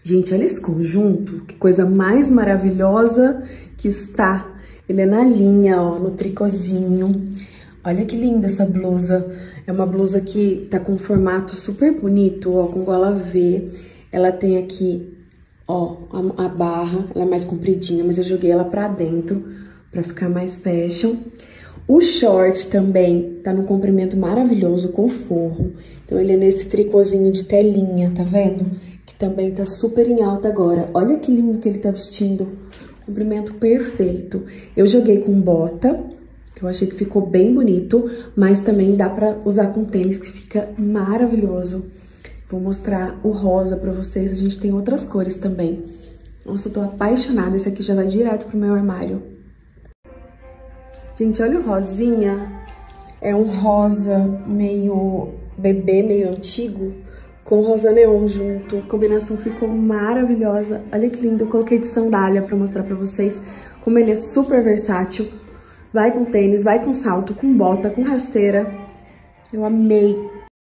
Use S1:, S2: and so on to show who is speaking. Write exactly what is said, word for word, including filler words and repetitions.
S1: Gente, olha esse conjunto, que coisa mais maravilhosa que está. Ele é na linha, ó, no tricôzinho. Olha que linda essa blusa. É uma blusa que tá com um formato super bonito, ó, com gola V. Ela tem aqui, ó, a, a barra, ela é mais compridinha, mas eu joguei ela pra dentro, pra ficar mais fashion. O short também tá num comprimento maravilhoso, com forro. Então, ele é nesse tricôzinho de telinha, tá vendo? Que também tá super em alta agora. Olha que lindo que ele tá vestindo. Comprimento perfeito. Eu joguei com bota, que eu achei que ficou bem bonito, mas também dá pra usar com tênis, que fica maravilhoso. Vou mostrar o rosa pra vocês. A gente tem outras cores também. Nossa, eu tô apaixonada. Esse aqui já vai direto pro meu armário. Gente, olha o rosinha. É um rosa meio bebê, meio antigo, com rosa neon junto. A combinação ficou maravilhosa. Olha que lindo. Eu coloquei de sandália pra mostrar pra vocês como ele é super versátil. Vai com tênis, vai com salto, com bota, com rasteira. Eu amei.